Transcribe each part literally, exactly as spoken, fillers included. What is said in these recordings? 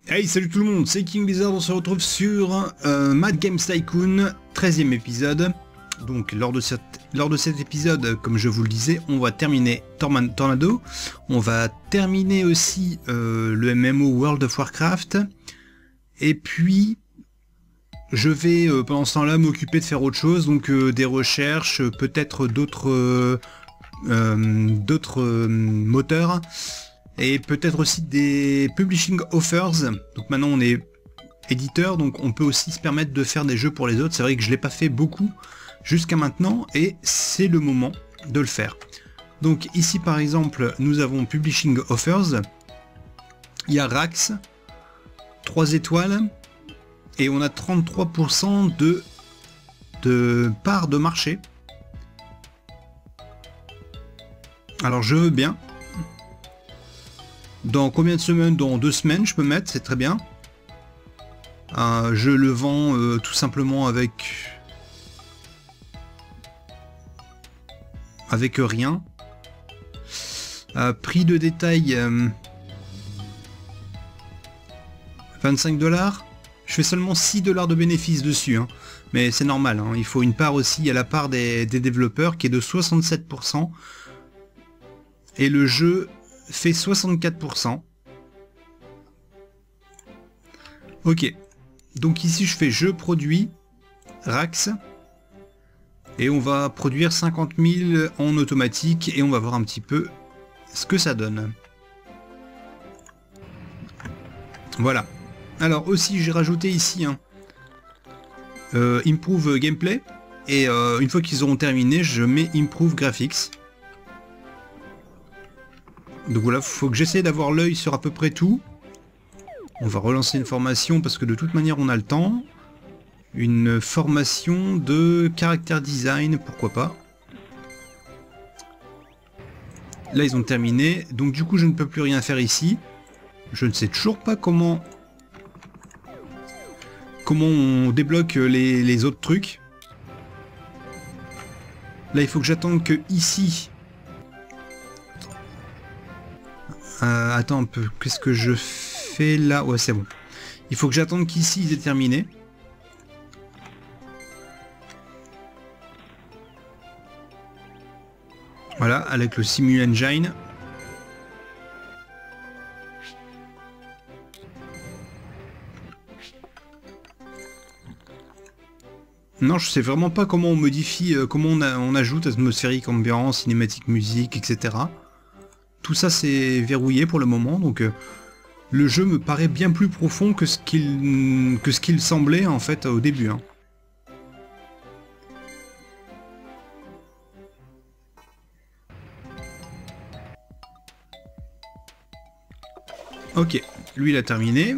Hey, salut tout le monde, c'est King Blizzard, on se retrouve sur euh, Mad Games Tycoon, treizième épisode. Donc lors de, cette, lors de cet épisode, comme je vous le disais, on va terminer Torman Tornado, on va terminer aussi euh, le M M O World of Warcraft, et puis je vais euh, pendant ce temps-là m'occuper de faire autre chose, donc euh, des recherches, peut-être d'autres euh, euh, d'autres euh, moteurs, et peut-être aussi des publishing offers. Donc maintenant on est éditeur, donc on peut aussi se permettre de faire des jeux pour les autres. C'est vrai que je l'ai pas fait beaucoup jusqu'à maintenant et c'est le moment de le faire. Donc ici par exemple nous avons publishing offers, il y a Rax, trois étoiles, et on a trente-trois pour cent de, de part de marché. Alors je veux bien. Dans combien de semaines? Dans deux semaines je peux mettre, c'est très bien. Euh, je le vends euh, tout simplement avec avec rien. Euh, prix de détail euh, vingt-cinq dollars. Je fais seulement six dollars de bénéfice dessus, hein. Mais c'est normal, hein. Il faut une part aussi à la part des, des développeurs qui est de soixante-sept pour cent. Et le jeu fait soixante-quatre pour cent. Ok. Donc ici je fais jeu produit, Rax. Et on va produire cinquante mille en automatique et on va voir un petit peu ce que ça donne. Voilà. Alors aussi j'ai rajouté ici hein, euh, Improve Gameplay. Et euh, une fois qu'ils auront terminé, je mets Improve Graphics. Donc voilà, faut que j'essaie d'avoir l'œil sur à peu près tout. On va relancer une formation parce que de toute manière on a le temps. Une formation de caractère design, pourquoi pas. Là ils ont terminé, donc du coup je ne peux plus rien faire ici. Je ne sais toujours pas comment comment on débloque les, les autres trucs. Là il faut que j'attende que ici. Euh, attends un peu, qu'est-ce que je fais là? Ouais, c'est bon. Il faut que j'attende qu'ici ils aient terminé. Voilà, avec le Simu Engine. Non, je sais vraiment pas comment on modifie, euh, comment on, a, on ajoute atmosphérique, ambiance, cinématique, musique, et cetera. Tout ça c'est verrouillé pour le moment, donc euh, le jeu me paraît bien plus profond que ce qu'il que ce qu'il semblait en fait au début. Hein. Ok, lui il a terminé.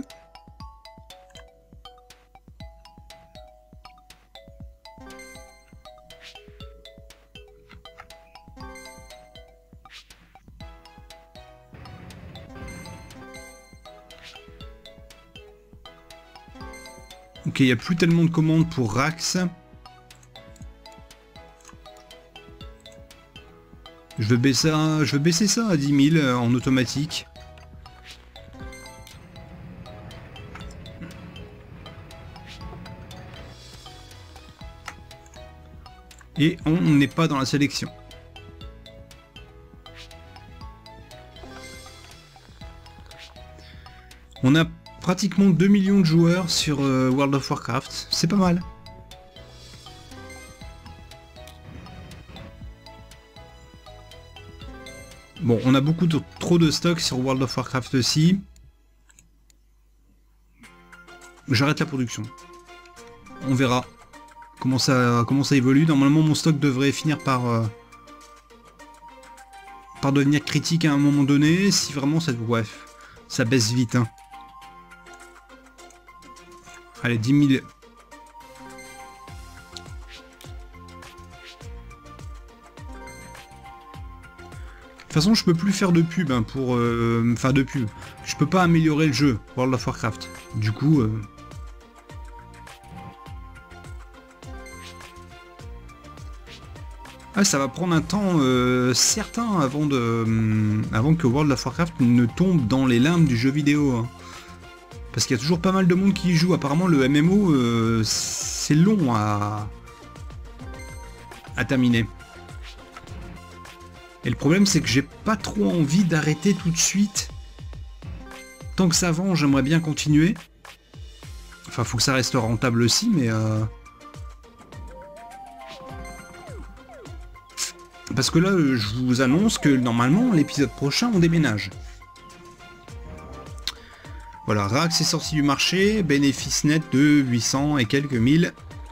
Ok, il n'y a plus tellement de commandes pour Rax. Je vais baisser ça, je vais baisser ça à dix mille en automatique. Et on n'est pas dans la sélection. On a pratiquement deux millions de joueurs sur euh, World of Warcraft, c'est pas mal. Bon, on a beaucoup de, trop de stocks sur World of Warcraft aussi. J'arrête la production. On verra comment ça, comment ça évolue. Normalement mon stock devrait finir par, euh, par devenir critique à un moment donné, si vraiment ça... Bref, ça baisse vite, hein. Allez, dix mille. De toute façon, je peux plus faire de pub hein, pour... Euh, enfin, de pub. Je peux pas améliorer le jeu, World of Warcraft. Du coup... Euh... Ah, ça va prendre un temps euh, certain avant, de, euh, avant que World of Warcraft ne tombe dans les limbes du jeu vidéo. Hein. Parce qu'il y a toujours pas mal de monde qui y joue. Apparemment le M M O, euh, c'est long à... à terminer. Et le problème c'est que j'ai pas trop envie d'arrêter tout de suite. Tant que ça vend, j'aimerais bien continuer. Enfin, faut que ça reste rentable aussi, mais... Euh... Parce que là, je vous annonce que normalement, l'épisode prochain, on déménage. Voilà, Rax est sorti du marché, bénéfice net de huit cents et quelques mille.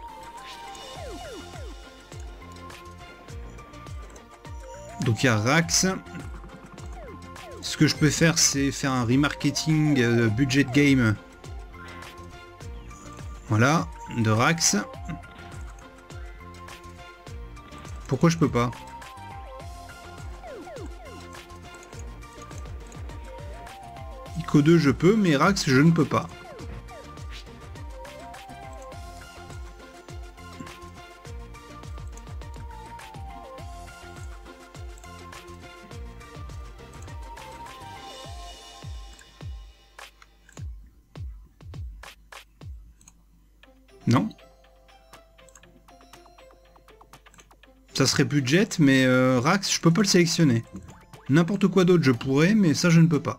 Donc il y a Rax. Ce que je peux faire, c'est faire un remarketing euh, budget game. Voilà, de Rax. Pourquoi je peux pas? Ico deux je peux, mais Rax je ne peux pas. Non. Ça serait budget, mais euh, Rax, je peux pas le sélectionner. N'importe quoi d'autre je pourrais, mais ça je ne peux pas.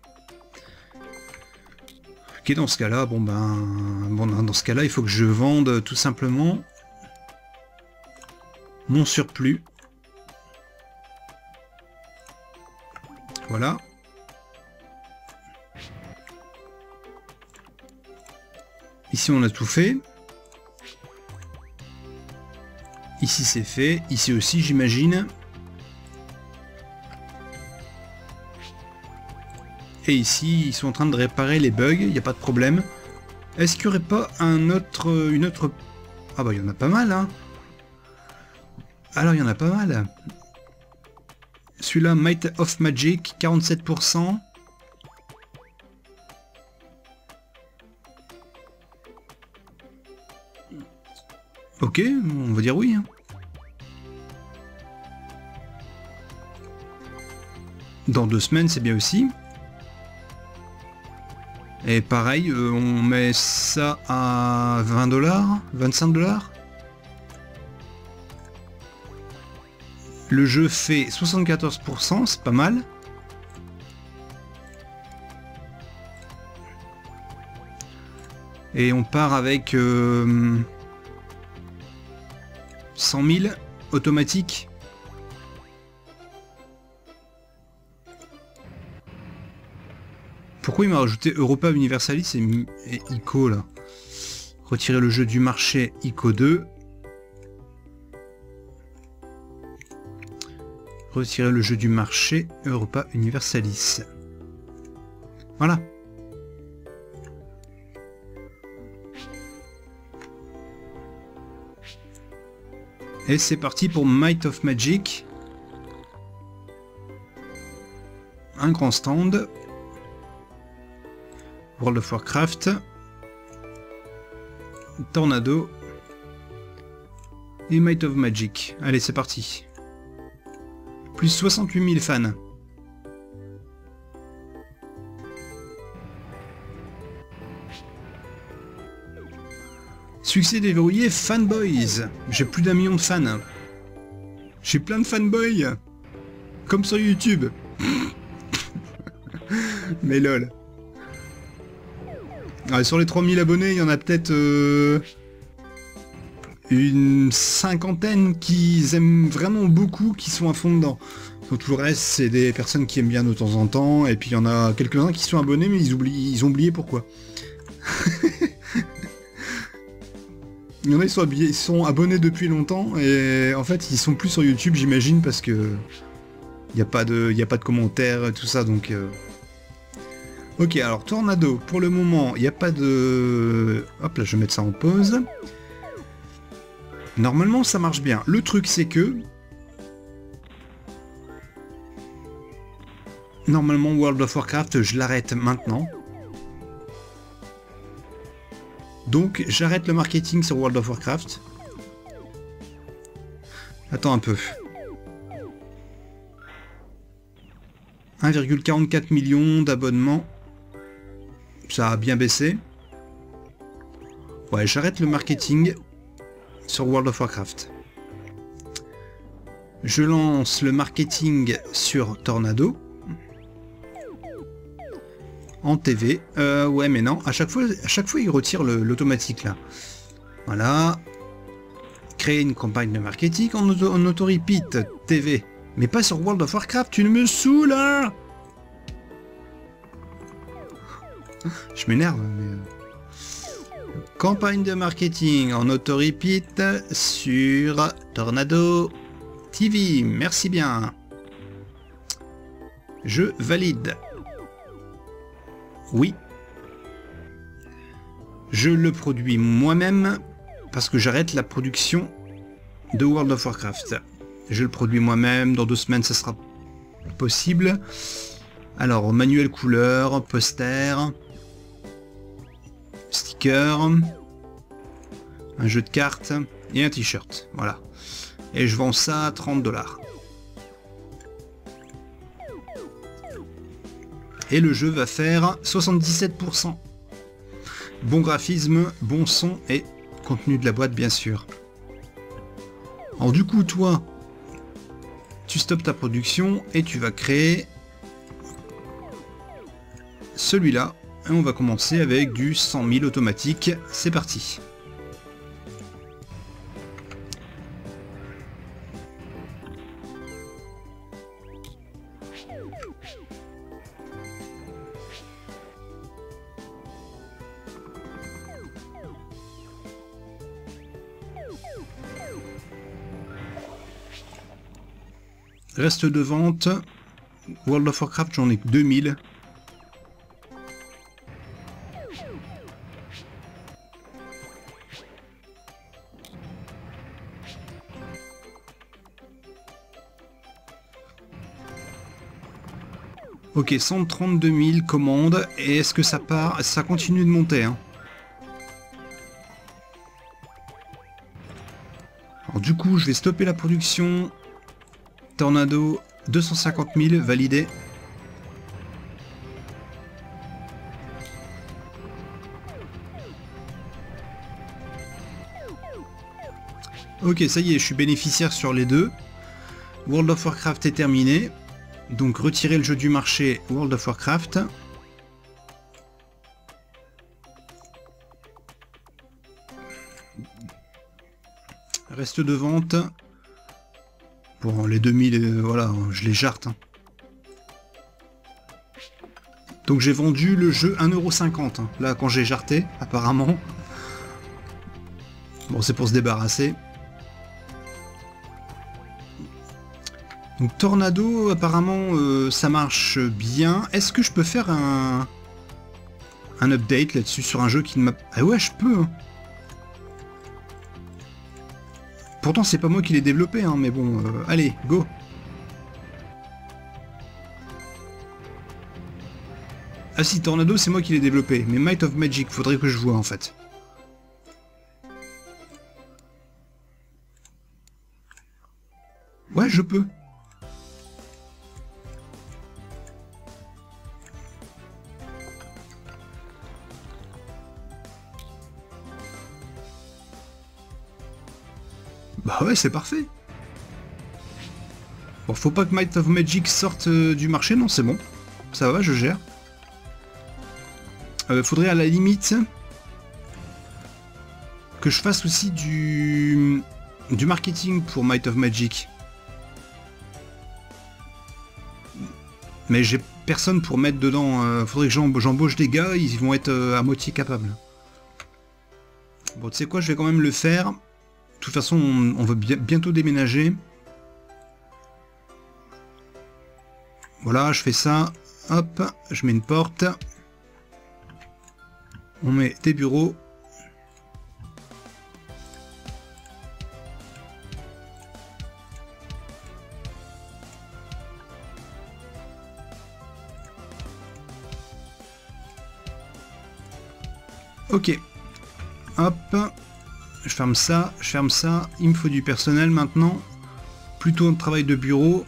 Ok, dans ce cas-là, bon ben... Bon, dans ce cas-là, il faut que je vende tout simplement mon surplus. Voilà. Ici on a tout fait. Ici c'est fait. Ici aussi j'imagine. Et ici ils sont en train de réparer les bugs, il n'y a pas de problème. Est-ce qu'il n'y aurait pas un autre, une autre... Ah bah il y en a pas mal hein. Alors il y en a pas mal. Celui-là, Might of Magic, quarante-sept pour cent. Ok, on va dire oui. Hein. Dans deux semaines, c'est bien aussi. Et pareil, euh, on met ça à vingt dollars, vingt-cinq dollars. Le jeu fait soixante-quatorze pour cent, c'est pas mal. Et on part avec euh, cent mille automatique. Pourquoi il m'a rajouté Europa Universalis et, et Ico là? Retirer le jeu du marché Ico deux. Retirer le jeu du marché Europa Universalis. Voilà. Et c'est parti pour Might of Magic. Un grand stand. World of Warcraft. Tornado. Et Might of Magic. Allez, c'est parti. Plus soixante-huit mille fans. Succès déverrouillé, Fanboys. J'ai plus d'un million de fans. J'ai plein de fanboys. Comme sur YouTube. Mais lol. Ah, sur les trois mille abonnés, il y en a peut-être euh, une cinquantaine qui aiment vraiment beaucoup, qui sont à fond dedans. Donc tout le reste, c'est des personnes qui aiment bien de temps en temps, et puis il y en a quelques-uns qui sont abonnés, mais ils, oublient, ils ont oublié pourquoi. Il y en a, ils sont, habillés, ils sont abonnés depuis longtemps, et en fait, ils sont plus sur YouTube, j'imagine, parce que il n'y a pas de, il y a pas de commentaires, tout ça, donc... Euh... Ok, alors Tornado, pour le moment, il n'y a pas de... Hop là, je vais mettre ça en pause. Normalement, ça marche bien. Le truc, c'est que... Normalement, World of Warcraft, je l'arrête maintenant. Donc, j'arrête le marketing sur World of Warcraft. Attends un peu. un virgule quarante-quatre millions d'abonnements. Ça a bien baissé. Ouais, j'arrête le marketing sur World of Warcraft. Je lance le marketing sur Tornado. En T V. Euh, ouais, mais non. À chaque fois, à chaque fois il retire l'automatique, là. Voilà. Créer une campagne de marketing en, auto en auto-repeat T V. Mais pas sur World of Warcraft, tu me saoules, hein. Je m'énerve, mais... Campagne de marketing en auto-repeat sur Tornado T V. Merci bien. Je valide. Oui. Je le produis moi-même parce que j'arrête la production de World of Warcraft. Je le produis moi-même. Dans deux semaines, ça sera possible. Alors, manuel couleur, poster... sticker, un jeu de cartes et un t-shirt, voilà. Et je vends ça à trente dollars. Et le jeu va faire soixante-dix-sept pour cent. Bon graphisme, bon son et contenu de la boîte bien sûr. Alors du coup toi, tu stoppes ta production et tu vas créer celui-là. Et on va commencer avec du cent mille automatique. C'est parti. Reste de vente. World of Warcraft, j'en ai que deux mille. Ok, cent trente-deux mille commandes. Et est-ce que ça part? Ça continue de monter, hein. Alors du coup, je vais stopper la production. Tornado, deux cent cinquante mille, validé. Ok, ça y est, je suis bénéficiaire sur les deux. World of Warcraft est terminé. Donc retirer le jeu du marché World of Warcraft. Reste de vente. Bon, les deux mille, euh, voilà, je les jarte. Hein. Donc j'ai vendu le jeu un euro cinquante. Hein, là, quand j'ai jarté, apparemment. Bon, c'est pour se débarrasser. Donc Tornado, apparemment, euh, ça marche bien. Est-ce que je peux faire un, un update là-dessus sur un jeu qui ne m'a... Ah ouais, je peux. Hein. Pourtant, c'est pas moi qui l'ai développé, hein, mais bon, euh, allez, go. Ah si, Tornado, c'est moi qui l'ai développé, mais Might of Magic, faudrait que je vois, en fait. Ouais, je peux. Bah ouais, c'est parfait. Bon, faut pas que Might of Magic sorte euh, du marché, non, c'est bon. Ça va, je gère. Euh, faudrait à la limite que je fasse aussi du, du marketing pour Might of Magic. Mais j'ai personne pour mettre dedans. Euh, faudrait que j'embauche des gars, ils vont être euh, à moitié capables. Bon, tu sais quoi, je vais quand même le faire. De toute façon, on, on va bi bientôt déménager. Voilà, je fais ça. Hop, je mets une porte. On met des bureaux. Ok. Hop. Je ferme ça, je ferme ça. Il me faut du personnel maintenant. Plutôt un travail de bureau.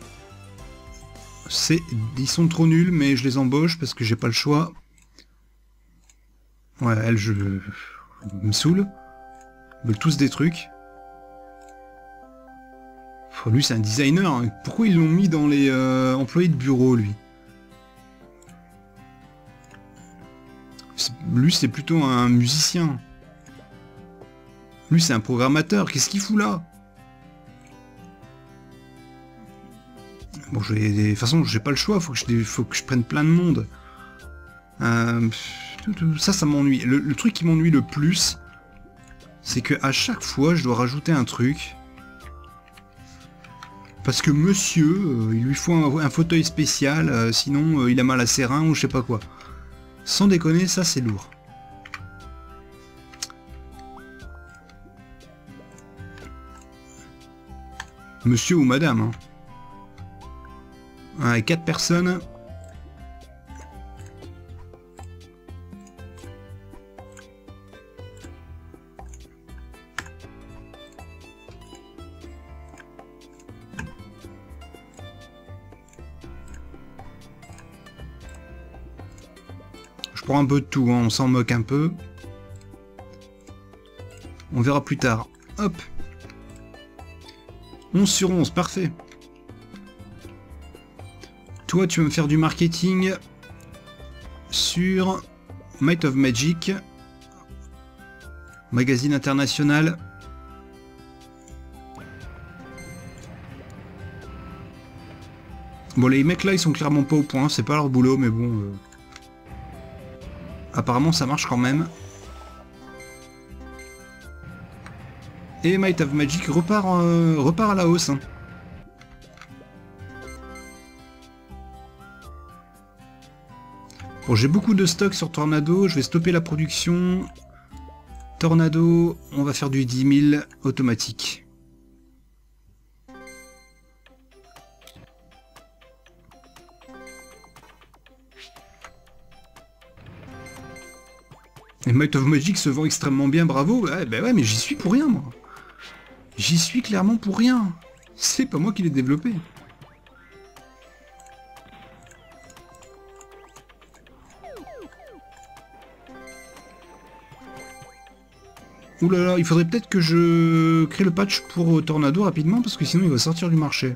C'est, ils sont trop nuls, mais je les embauche parce que j'ai pas le choix. Ouais, elle, je... Ils me saoule. Ils veulent tous des trucs. Oh, lui, c'est un designer. Hein. Pourquoi ils l'ont mis dans les euh, employés de bureau, lui? Lui, c'est plutôt un musicien. Lui, c'est un programmateur. Qu'est-ce qu'il fout là? Bon, je vais... de toute façon, j'ai pas le choix. Faut que je, faut que je prenne plein de monde. Euh... Ça, ça m'ennuie. Le, le truc qui m'ennuie le plus, c'est que à chaque fois, je dois rajouter un truc. Parce que monsieur, euh, il lui faut un, un fauteuil spécial, euh, sinon euh, il a mal à ses reins ou je sais pas quoi. Sans déconner, ça c'est lourd. Monsieur ou madame. Hein. Ouais, quatre personnes. Je prends un peu de tout, hein, on s'en moque un peu. On verra plus tard. Hop. onze sur onze, parfait. Toi, tu vas me faire du marketing sur Might of Magic. Magazine international. Bon, les mecs là, ils sont clairement pas au point, c'est pas leur boulot, mais bon... Euh... Apparemment, ça marche quand même. Et Might of Magic repart, euh, repart à la hausse. Hein. Bon, j'ai beaucoup de stock sur Tornado, je vais stopper la production. Tornado, on va faire du dix mille automatique. Et Might of Magic se vend extrêmement bien, bravo. Ouais, bah ouais, mais j'y suis pour rien, moi. J'y suis clairement pour rien. C'est pas moi qui l'ai développé. Ouh là là, il faudrait peut-être que je crée le patch pour Tornado rapidement, parce que sinon il va sortir du marché.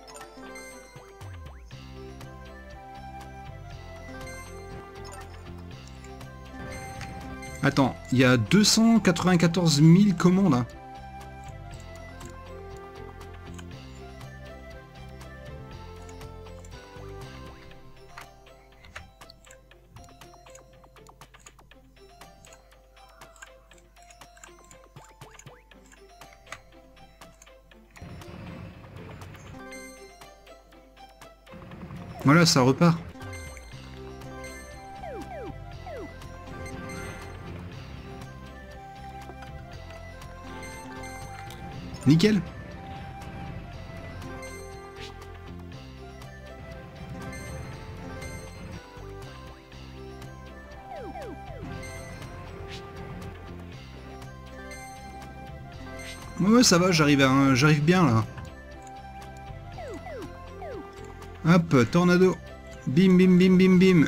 Attends, il y a deux cent quatre-vingt-quatorze mille commandes. Hein. Voilà, ça repart. Nickel. Ouais, ça va, j'arrive à... j'arrive bien là. Hop, Tornado. Bim, bim, bim, bim, bim.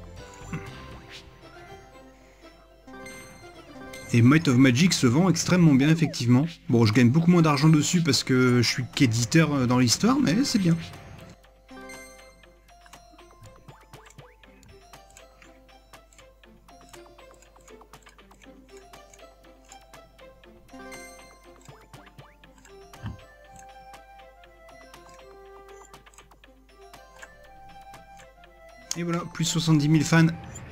Et Might of Magic se vend extrêmement bien, effectivement. Bon, je gagne beaucoup moins d'argent dessus parce que je suis qu'éditeur dans l'histoire, mais c'est bien. Et voilà, plus soixante-dix mille fans.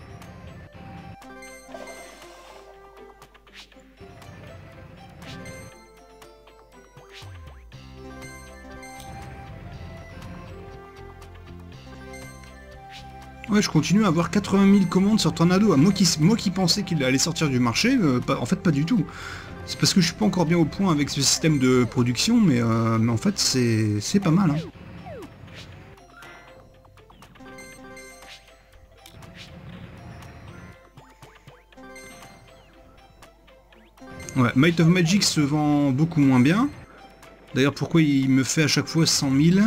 Ouais, je continue à avoir quatre-vingt mille commandes sur Tornado. Moi qui, moi qui pensais qu'il allait sortir du marché, euh, pas, en fait pas du tout. C'est parce que je suis pas encore bien au point avec ce système de production, mais, euh, mais en fait c'est pas mal. Hein. Ouais, Might of Magic se vend beaucoup moins bien. D'ailleurs, pourquoi il me fait à chaque fois cent mille?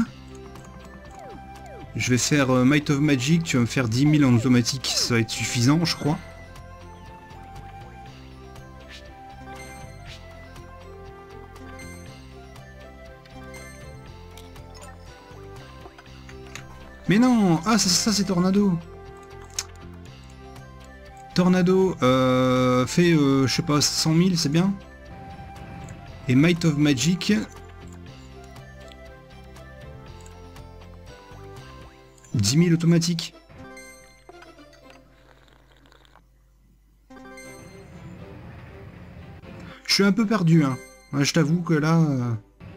Je vais faire euh, Might of Magic, tu vas me faire dix mille en automatique, ça va être suffisant, je crois. Mais non. Ah, ça, ça c'est Tornado. Tornado euh, fait, euh, je sais pas, cent mille, c'est bien. Et Might of Magic... dix mille automatique. Je suis un peu perdu, hein. Ouais, je t'avoue que là... Euh...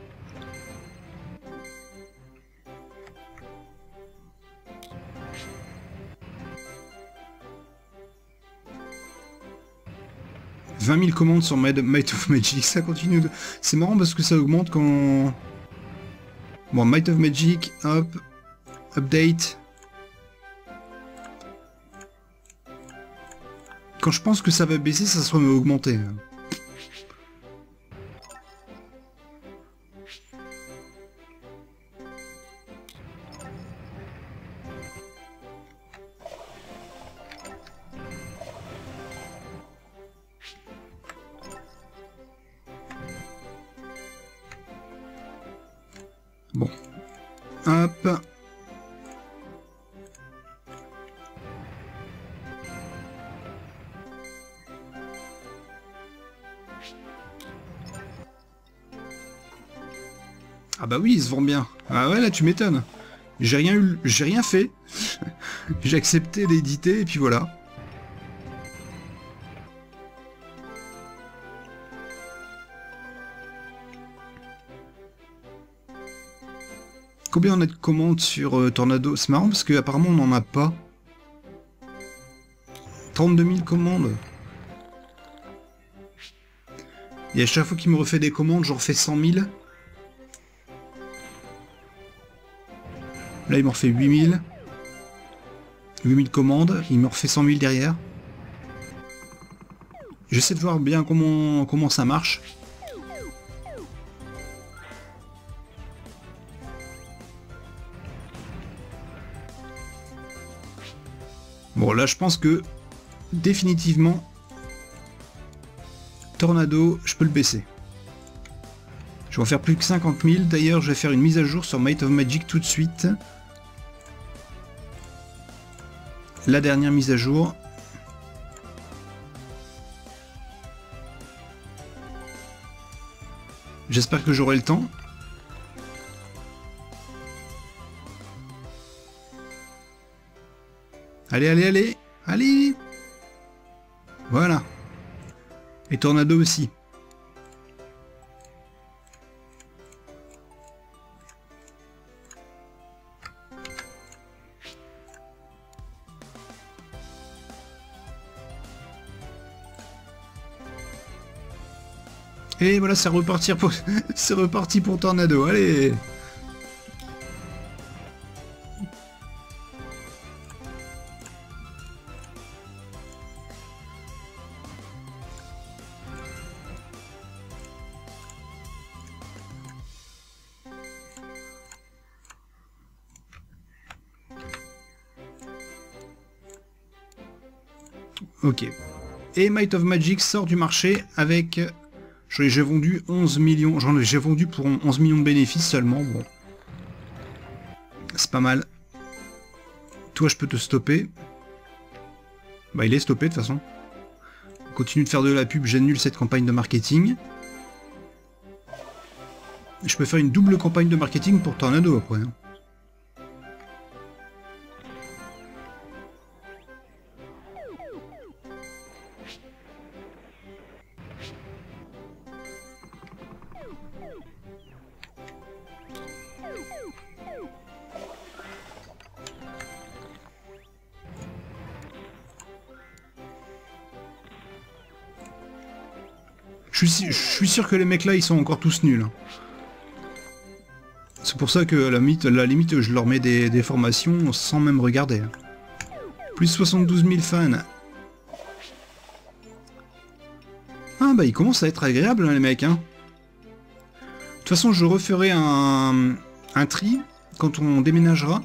vingt mille commandes sur Might of Magic, ça continue de... C'est marrant parce que ça augmente quand... Bon, Might of Magic, hop, update. Quand je pense que ça va baisser, ça se remet à augmenter. Bon. Hop. Ah bah oui, il se vend bien. Ah ouais, là tu m'étonnes. J'ai rien eu, j'ai rien fait. J'ai accepté d'éditer et puis voilà. Combien on a de commandes sur euh, Tornado? C'est marrant parce qu'apparemment on n'en a pas. trente-deux mille commandes. Et à chaque fois qu'il me refait des commandes, j'en refais cent mille. Là il me refait huit mille. huit mille commandes, il me refait cent mille derrière. J'essaie de voir bien comment, comment ça marche. Bon là je pense que définitivement Tornado, je peux le baisser. Je vais en faire plus que cinquante mille. D'ailleurs je vais faire une mise à jour sur Might of Magic tout de suite. La dernière mise à jour. J'espère que j'aurai le temps. Allez, allez, allez, allez. Voilà. Et Tornado aussi. Et voilà, c'est reparti pour... c'est reparti pour Tornado, allez. Ok. Et Might of Magic sort du marché avec... J'ai vendu onze millions. J'ai vendu pour onze millions de bénéfices seulement. Bon. C'est pas mal. Toi, je peux te stopper. Bah, il est stoppé de toute façon. Continue de faire de la pub. J'annule cette campagne de marketing. Je peux faire une double campagne de marketing pour Tornado après. Hein. Je suis, je suis sûr que les mecs là ils sont encore tous nuls. C'est pour ça que à la limite, la limite je leur mets des, des formations sans même regarder. Plus soixante-douze mille fans. Ah bah ils commencent à être agréables hein, les mecs. Hein. De toute façon je referai un, un tri quand on déménagera.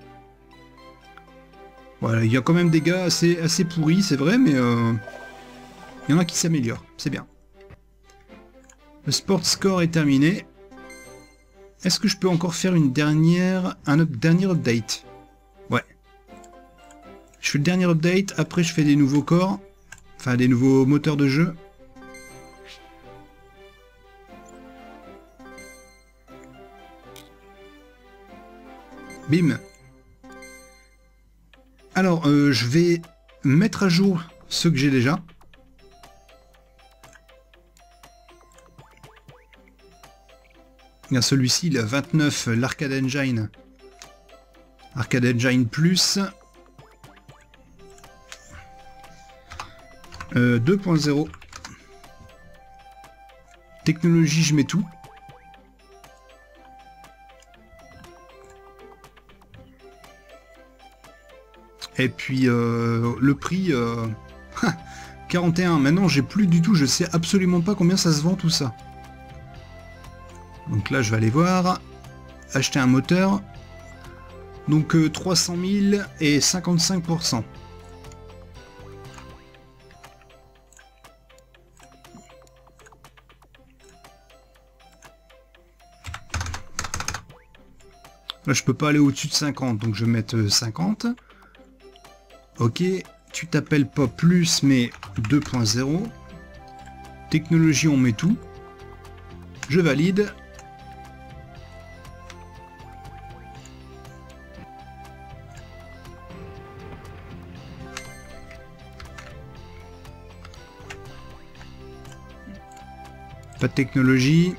Voilà, il y a quand même des gars assez, assez pourris, c'est vrai, mais euh, il y en a qui s'améliorent, c'est bien. Le sport score est terminé. Est-ce que je peux encore faire une dernière, un up, dernier update? Je fais le dernier update, après je fais des nouveaux corps, enfin des nouveaux moteurs de jeu. Bim. Alors, euh, je vais mettre à jour ceux que j'ai déjà. Il y a celui-ci, il a vingt-neuf, l'Arcade Engine. Arcade Engine Plus. Euh, deux point zéro. Technologie, je mets tout. Et puis euh, le prix euh, quarante et un. Maintenant j'ai plus du tout, je sais absolument pas combien ça se vend tout ça. Donc là je vais aller voir. Acheter un moteur. Donc euh, trois cent mille et cinquante-cinq pour cent. Là je peux pas aller au-dessus de cinquante, donc je vais mettre cinquante. Ok, tu t'appelles pas plus mais deux point zéro. Technologie on met tout. Je valide. Pas de technologie.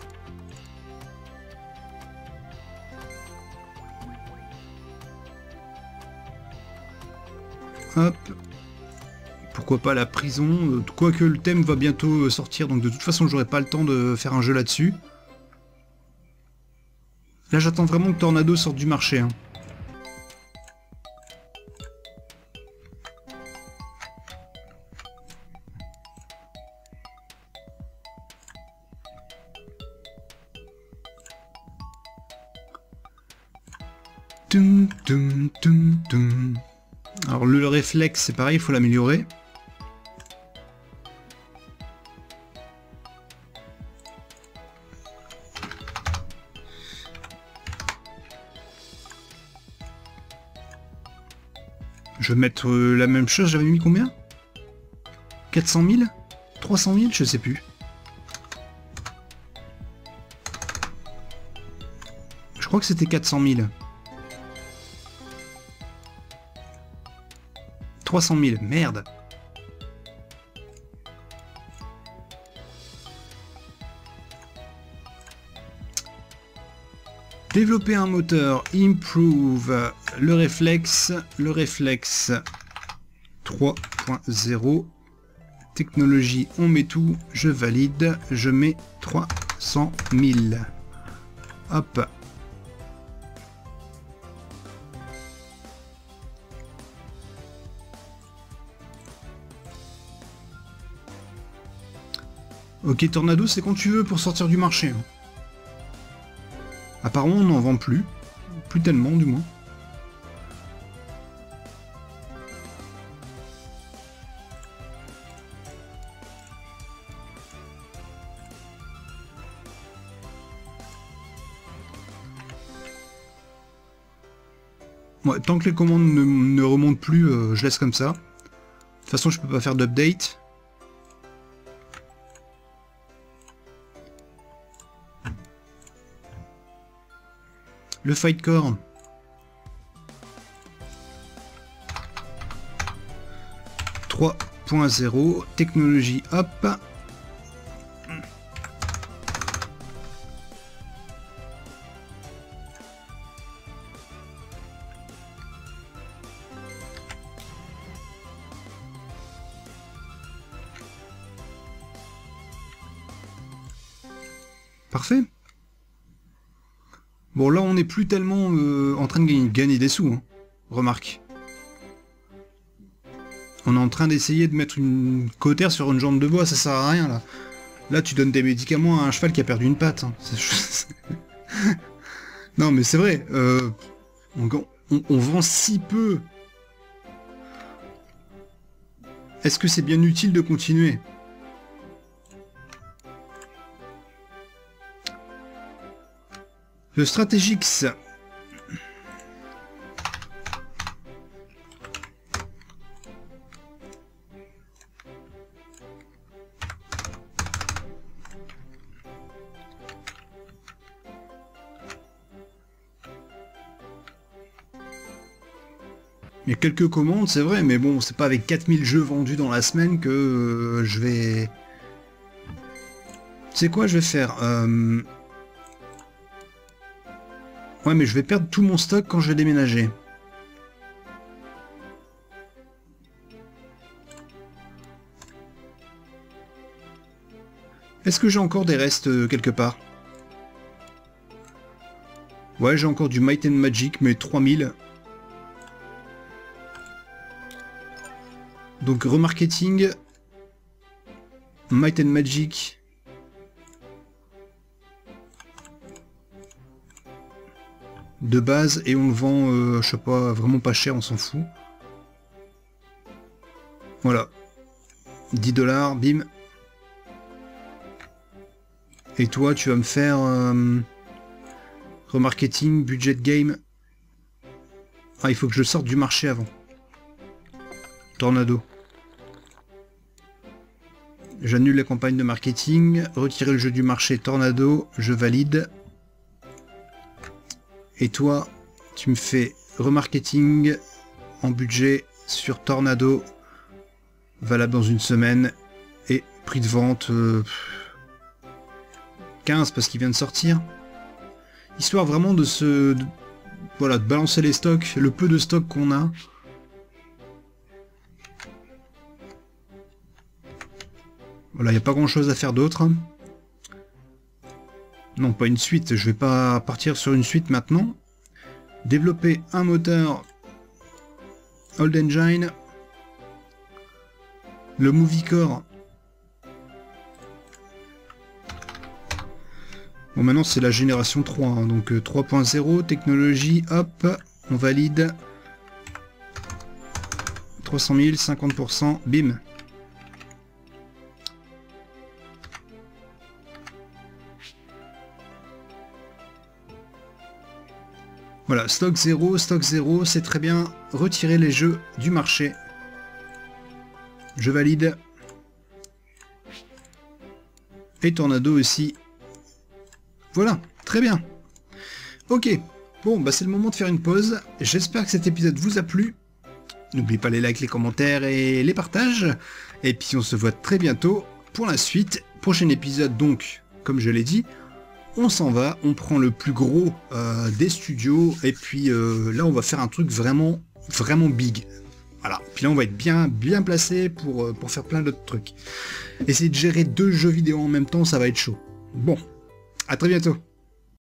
Hop. Pourquoi pas la prison, quoique le thème va bientôt sortir, donc de toute façon j'aurai pas le temps de faire un jeu là-dessus. Là j'attends vraiment que Tornado sorte du marché. Hein. Tum, tum, tum, tum. Alors le, le réflexe c'est pareil, il faut l'améliorer. Je vais mettre euh, la même chose, j'avais mis combien? quatre cent mille? trois cent mille? Je sais plus. Je crois que c'était quatre cent mille. trois cent mille, merde. Développer un moteur, improve le réflexe, le réflexe trois point zéro. Technologie, on met tout, je valide, je mets trois cent mille. Hop. Ok, Tornado, c'est quand tu veux pour sortir du marché. Apparemment, on n'en vend plus. Plus tellement, du moins. Ouais, tant que les commandes ne, ne remontent plus, euh, je laisse comme ça. De toute façon, je peux pas faire d'update. Le Fight Core. trois point zéro. Technologie, hop. Parfait. Bon, là, on n'est plus tellement euh, en train de gagner, gagner des sous. Hein. Remarque. On est en train d'essayer de mettre une cautère sur une jambe de bois, ça sert à rien, là. Là, tu donnes des médicaments à un cheval qui a perdu une patte. Hein. Non, mais c'est vrai. Euh, on, on, on vend si peu. Est-ce que c'est bien utile de continuer ? Le Strategix. Il y a quelques commandes, c'est vrai, mais bon, c'est pas avec quatre mille jeux vendus dans la semaine que euh, je vais... Tu sais quoi, je vais faire euh... Ouais, mais je vais perdre tout mon stock quand je vais déménager. Est-ce que j'ai encore des restes euh, quelque part? Ouais, j'ai encore du Might and Magic, mais trois mille. Donc remarketing, Might and Magic. De base, et on le vend, euh, je sais pas, vraiment pas cher, on s'en fout. Voilà. dix dollars, bim. Et toi, tu vas me faire euh, remarketing, budget game. Ah, il faut que je sorte du marché avant. Tornado. J'annule la campagne de marketing, retirer le jeu du marché Tornado, je valide. Et toi, tu me fais remarketing en budget sur Tornado, valable dans une semaine, et prix de vente euh, quinze parce qu'il vient de sortir. Histoire vraiment de se... De, voilà, de balancer les stocks, le peu de stock qu'on a. Voilà, il n'y a pas grand chose à faire d'autre. Non, pas une suite, je vais pas partir sur une suite maintenant. Développer un moteur Old Engine. Le Movie Core. Bon, maintenant c'est la génération trois, hein, donc euh, trois point zéro, technologie, hop, on valide. trois cent mille, cinquante pour cent, bim. Voilà, stock zéro, stock zéro, c'est très bien. Retirer les jeux du marché. Je valide. Et Tornado aussi. Voilà, très bien. Ok, bon, bah c'est le moment de faire une pause. J'espère que cet épisode vous a plu. N'oubliez pas les likes, les commentaires et les partages. Et puis on se voit très bientôt pour la suite. Prochain épisode donc, comme je l'ai dit. On s'en va, on prend le plus gros euh, des studios, et puis euh, là on va faire un truc vraiment, vraiment big. Voilà, puis là on va être bien, bien placé pour, euh, pour faire plein d'autres trucs. Essayer de gérer deux jeux vidéo en même temps, ça va être chaud. Bon, à très bientôt.